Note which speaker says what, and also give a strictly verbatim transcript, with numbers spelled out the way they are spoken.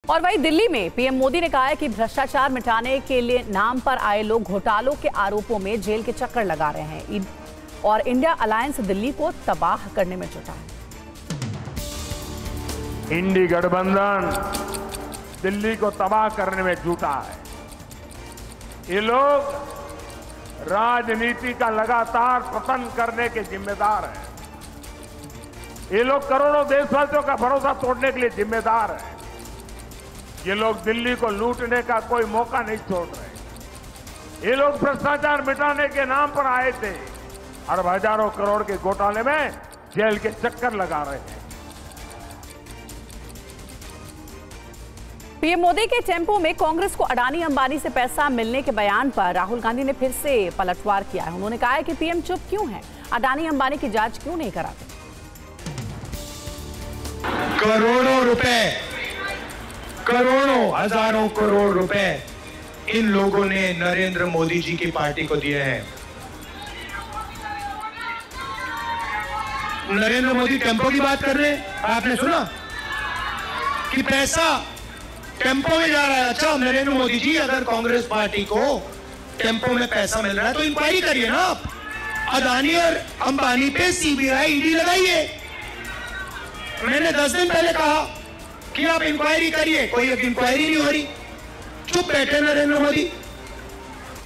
Speaker 1: और वहीं दिल्ली में पीएम मोदी ने कहा है कि भ्रष्टाचार मिटाने के लिए नाम पर आए लोग घोटालों के आरोपों में जेल के चक्कर लगा रहे हैं और इंडिया अलायंस दिल्ली को तबाह करने में जुटा है।
Speaker 2: इंडी गठबंधन दिल्ली को तबाह करने में जुटा है। ये लोग राजनीति का लगातार पतन करने के जिम्मेदार हैं। ये लोग करोड़ों देशवासियों का भरोसा तोड़ने के लिए जिम्मेदार हैं। ये लोग दिल्ली को लूटने का कोई मौका नहीं छोड़ रहे। ये लोग भ्रष्टाचार मिटाने के नाम पर आए थे और हजारों करोड़ के घोटाले में जेल के चक्कर लगा रहे हैं।
Speaker 1: पीएम मोदी के टेम्पो में कांग्रेस को अडानी अंबानी से पैसा मिलने के बयान पर राहुल गांधी ने फिर से पलटवार किया है। उन्होंने कहा है कि पीएम चुप क्यों है, अडानी अंबानी की जांच क्यों नहीं कराते।
Speaker 3: करोड़ों रुपए, करोड़ों हजारों करोड़ रुपए इन लोगों ने नरेंद्र मोदी जी की पार्टी को दिए हैं। नरेंद्र मोदी टेम्पो की बात कर रहे हैं, आपने सुना कि पैसा टेम्पो में जा रहा है। अच्छा नरेंद्र मोदी जी, अगर कांग्रेस पार्टी को टेम्पो में पैसा मिल रहा है तो इंक्वायरी करिए ना आप। अदानी और अंबानी पे सीबीआई ईडी लगाइए। मैंने दस दिन पहले कहा कि आप इंक्वायरी करिए, कोई इंक्वायरी नहीं हो रही। चुप बैठे नरेंद्र मोदी।